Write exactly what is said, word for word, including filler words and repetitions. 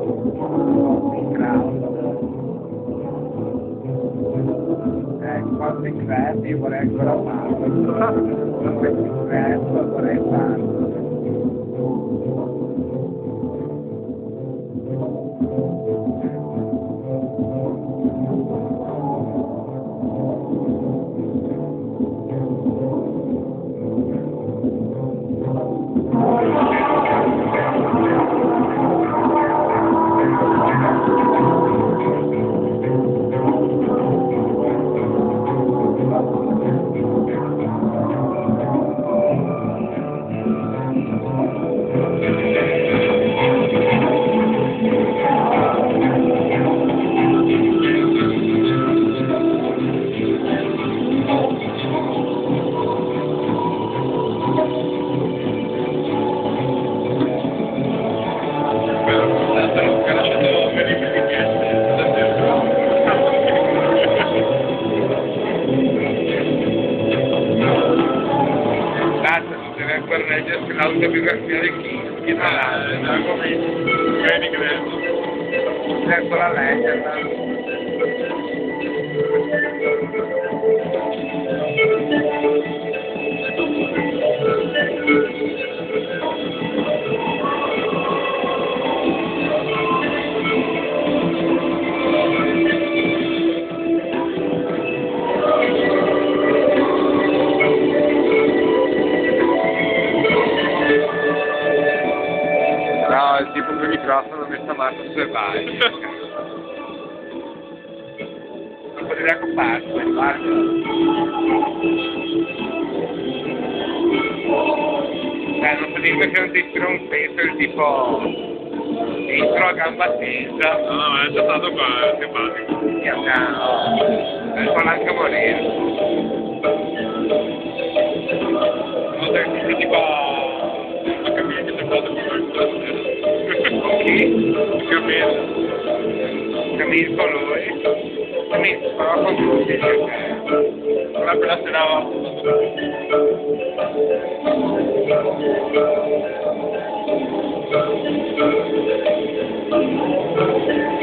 Quanto ingresso io vorrei ancora farlo, questo ingresso vorrei farlo. Per leggersi l'autobiografia di Kinski, tra l'altro. Vedi che bello. Cerco la leggerla. No, il tipo che microfono mi sta male sulle vai. Non potevi accopparsi, guarda. Dai, non potevi che non ti ispira un peso il tipo dentro a gamba tesa. No, no, ma è già stato qua, è simpatico. Io no, Non può neanche morire. Non sei sentiti qua a capire che c'è stato con lui. chi? Camillo. Capisco lui. Capisco, ma con tutti. Non appena sperava. Thank you.